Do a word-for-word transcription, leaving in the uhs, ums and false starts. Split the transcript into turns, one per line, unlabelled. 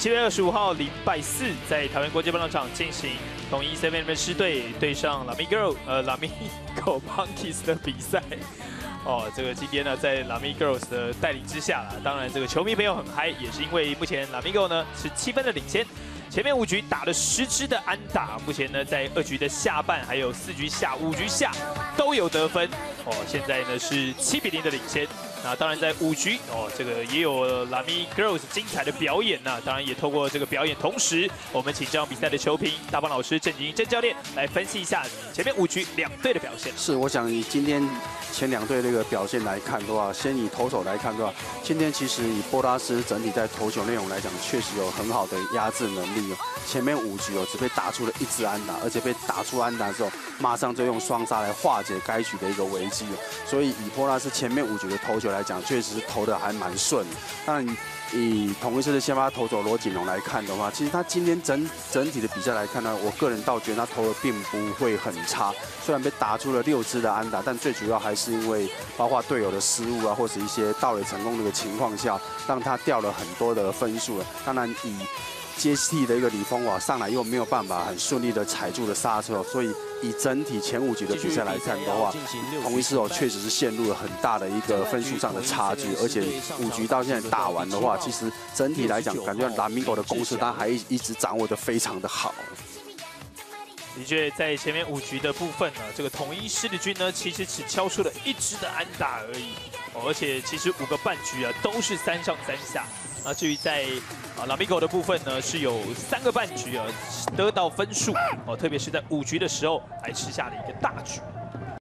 七月二十五号礼拜四，在桃园国际棒球场进行统一 seven 的狮队对上 Lamigo 呃 Lamigo Monkeys 的比赛。哦，这个今天呢，在 Lamigos 的带领之下啦，当然这个球迷朋友很嗨，也是因为目前 Lamigo 呢是七分的领先。 前面五局打了十支的安打，目前呢在二局的下半，还有四局下、五局下都有得分哦。现在呢是七比零的领先。那当然在五局哦，这个也有 Lamy Girls 精彩的表演呐、啊。当然也透过这个表演，同时我们请这场比赛的球评大邦老师郑景郑教练来分析一下前面五局两队的表现。
是，我想以今天前两队这个表现来看的话，先以投手来看的话，今天其实以波拉斯整体在投球内容来讲，确实有很好的压制能力。 前面五局哦，只被打出了一支安打，而且被打出安打之后，马上就用双杀来化解该局的一个危机哦。所以以波拉斯前面五局的投球来讲，确实投的还蛮顺的。当然，以同一次的先发投手罗锦荣来看的话，其实他今天整整体的比赛来看呢，我个人倒觉得他投的并不会很差。虽然被打出了六支的安打，但最主要还是因为包括队友的失误啊，或是一些盗垒成功的一个情况下，让他掉了很多的分数了。当然以 接替的一个李峰华上来又没有办法很顺利的踩住了刹车，所以以整体前五局的比赛来看的话，同一狮手确实是陷入了很大的一个分数上的差距，而且五局到现在打完的话，其实整体来讲，感觉Lamigo的攻势他还一直掌握得非常的好。
的确，在前面五局的部分呢，这个统一狮的军呢，其实只敲出了一支的安打而已，哦，而且其实五个半局啊都是三上三下。那至于在啊 Lamigo 的部分呢，是有三个半局啊得到分数哦，特别是在五局的时候还吃下了一个大局。